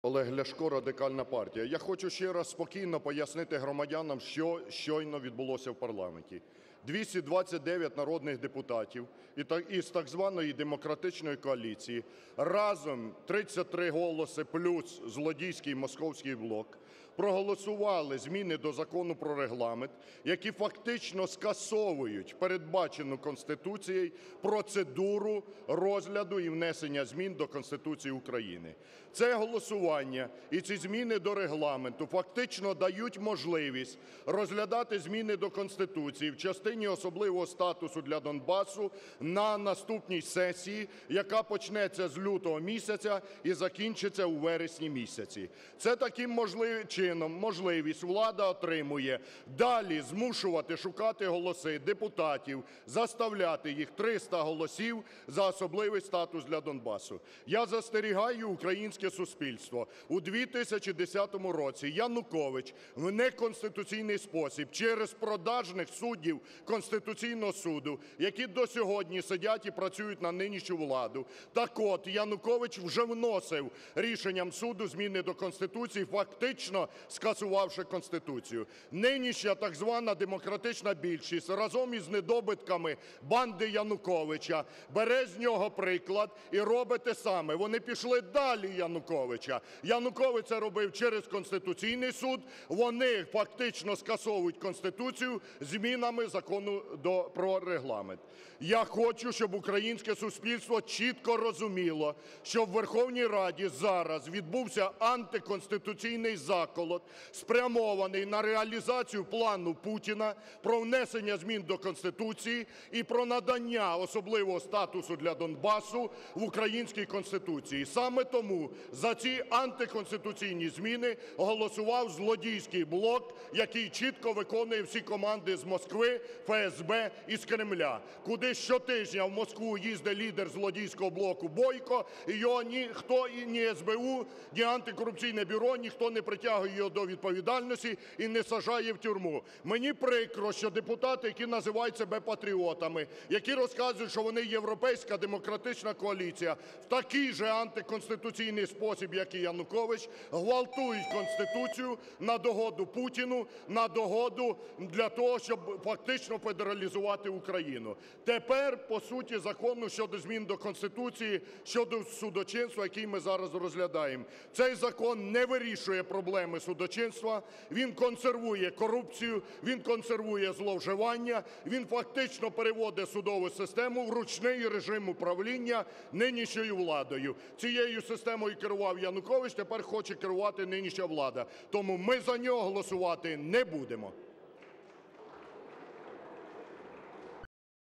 Олег Ляшко, Радикальна партія. Я хочу ще раз спокійно пояснити громадянам, що щойно відбулося в парламенті. 229 народних депутатів із так званої демократичної коаліції, разом 33 голоси плюс злодійський московський блок, проголосували зміни до Закону про Регламент, які фактично скасовують передбачену Конституцією процедуру розгляду і внесення змін до Конституції України. Це голосування і ці зміни до Регламенту фактично дають можливість розглядати зміни до Конституції в частині особливого статусу для Донбасу на наступній сесії, яка почнеться з лютого місяця і закінчиться у вересні місяці. Це таким чином можливість влада отримує далі змушувати шукати голоси депутатів, заставляти їх 300 голосів за особливий статус для Донбасу. Я застерігаю українське суспільство. У 2010 році Янукович в неконституційний спосіб через продажних суддів Конституційного Суду, які до сьогодні сидять і працюють на нинішню владу. Так от, Янукович вже вносив рішенням суду зміни до Конституції, фактично скасувавши Конституцію. Нинішня так звана демократична більшість разом із недобитками банди Януковича бере з нього приклад і робить те саме. Вони пішли далі Януковича. Янукович це робив через Конституційний Суд, вони фактично скасовують Конституцію змінами Закону про Регламент. Я хочу, щоб українське суспільство чітко розуміло, що в Верховній Раді зараз відбувся антиконституційний заколот, спрямований на реалізацію плану Путіна про внесення змін до Конституції і про надання особливого статусу для Донбасу в українській Конституції. Саме тому за ці антиконституційні зміни голосував злодійський блок, який чітко виконує всі команди з Москви, ФСБ і з Кремля, куди щотижня в Москву їздить лідер злодійського блоку Бойко, і його ніхто, ні СБУ, ні антикорупційне бюро, ніхто не притягує його до відповідальності і не саджає в тюрму. Мені прикро, що депутати, які називають себе патріотами, які розказують, що вони європейська демократична коаліція, в такий же антиконституційний спосіб, як і Янукович, гвалтують Конституцію на догоду Путіну, на догоду для того, щоб фактично федералізувати Україну. Тепер, по суті, закону щодо змін до Конституції, щодо судочинства, який ми зараз розглядаємо. Цей закон не вирішує проблеми судочинства, він консервує корупцію, він консервує зловживання, він фактично переводить судову систему в ручний режим управління нинішньою владою. Цією системою керував Янукович, тепер хоче керувати нинішня влада. Тому ми за нього голосувати не будемо.